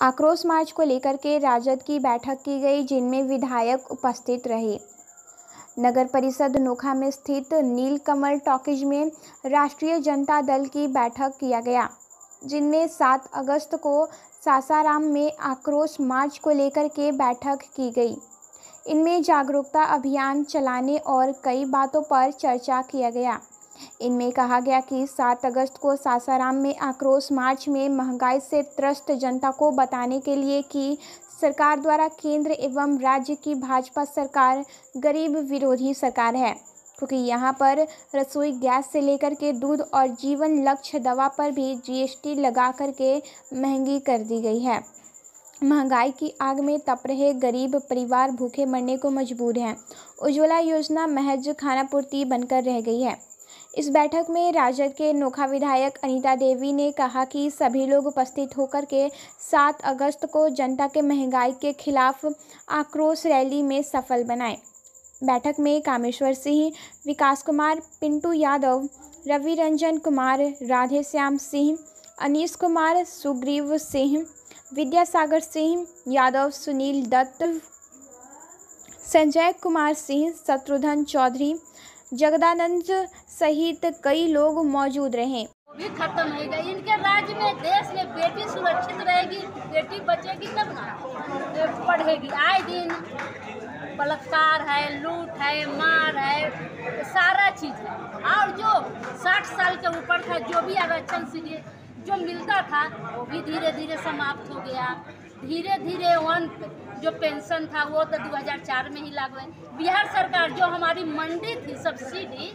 आक्रोश मार्च को लेकर के राजद की बैठक की गई, जिनमें विधायक उपस्थित रहे। नगर परिषद नोखा में स्थित नीलकमल टॉकीज में राष्ट्रीय जनता दल की बैठक किया गया, जिनमें 7 अगस्त को सासाराम में आक्रोश मार्च को लेकर के बैठक की गई। इनमें जागरूकता अभियान चलाने और कई बातों पर चर्चा किया गया। इनमें कहा गया कि 7 अगस्त को सासाराम में आक्रोश मार्च में महंगाई से त्रस्त जनता को बताने के लिए कि सरकार द्वारा केंद्र एवं राज्य की भाजपा सरकार गरीब विरोधी सरकार है, क्योंकि यहाँ पर रसोई गैस से लेकर के दूध और जीवन लक्ष्य दवा पर भी जीएसटी लगा करके महंगी कर दी गई है। महंगाई की आग में तप रहे गरीब परिवार भूखे मरने को मजबूर हैं। उज्ज्वला योजना महज खानापूर्ति बनकर रह गई है। इस बैठक में राजद के नोखा विधायक अनीता देवी ने कहा कि सभी लोग उपस्थित होकर के 7 अगस्त को जनता के महंगाई के खिलाफ आक्रोश रैली में सफल बनाएं। बैठक में कामेश्वर सिंह, विकास कुमार, पिंटू यादव, रवि रंजन कुमार, राधेश्याम सिंह, अनीश कुमार, सुग्रीव सिंह, विद्यासागर सिंह यादव, सुनील दत्त, संजय कुमार सिंह, शत्रुघ्न चौधरी, जगदानंद सहित कई लोग मौजूद रहे। भी खत्म हो गई। इनके राज्य में देश में बेटी सुरक्षित रहेगी, बेटी बचेगी तब ना पढ़ेगी। आए दिन बलात्कार है, लूट है, मार है, सारा चीज़ है। और जो 60 साल के ऊपर था, जो भी आरक्षण से जो मिलता था वो भी धीरे धीरे समाप्त हो गया। धीरे धीरे जो पेंशन था वो तो 2004 में ही लागू है। बिहार सरकार जो हमारी मंडी थी, सब्सिडी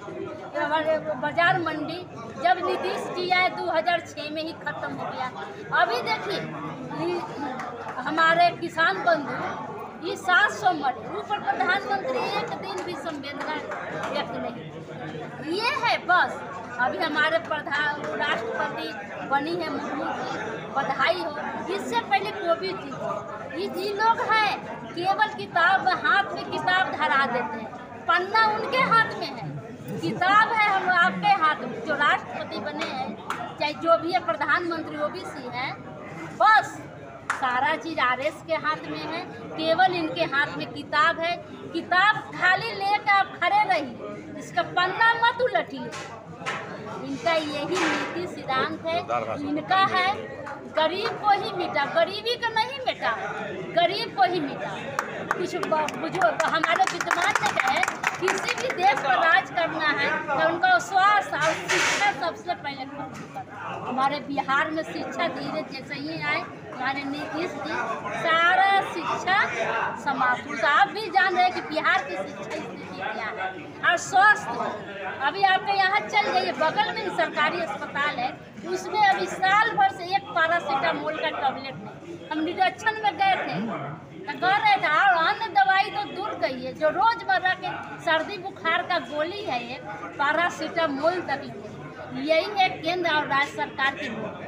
बाजार मंडी, जब नीतीश जी आए 2006 में ही खत्म हो गया। अभी देखिए हमारे किसान बंधु ये 700 मरे, ऊपर प्रधानमंत्री एक दिन भी संवेदना व्यक्त नहीं। ये है बस। अभी हमारे राष्ट्रपति बनी है मुर्मू की, बधाई हो। इससे पहले कोविड थी। ये लोग हैं केवल किताब, हाथ में किताब धरा देते हैं, पन्ना उनके हाथ में है, किताब है हम आपके हाथ में। जो राष्ट्रपति बने हैं, चाहे जो भी है, प्रधानमंत्री ओबीसी है, बस सारा चीज़ आरएस के हाथ में है। केवल इनके हाथ में किताब है। किताब खाली लेकर आप खड़े रहिए, इसका पन्ना मत उलटिए। इनका यही नीति सिद्धांत है। इनका है गरीब को ही मिटा, गरीबी को नहीं मिटा, गरीब को ही मिटा। कुछ बुजुर्ग हमारे विद्वान ने कहे किसी भी देश पर राज करना है तो उनका स्वास्थ्य और शिक्षा सबसे पहले करना। हमारे बिहार में शिक्षा धीरे जैसे ही आए हमारे नीतीश जी, सारा शिक्षा समाप्त। तो आप भी जान रहे हैं कि बिहार की शिक्षा स्थिति क्या है। और स्वास्थ्य अभी आपके यहाँ चल जाइए, बगल में सरकारी अस्पताल है, उसमें अभी साल भर से एक पैरासीटामोल का टैबलेट नहीं। हम निरीक्षण में गए थे तो कह रहे थे, और अन्य दवाई तो दूर गई है, जो रोजमर्रा के सर्दी बुखार का गोली है एक पैरासीटामोल तक। यही है केंद्र और राज्य सरकार की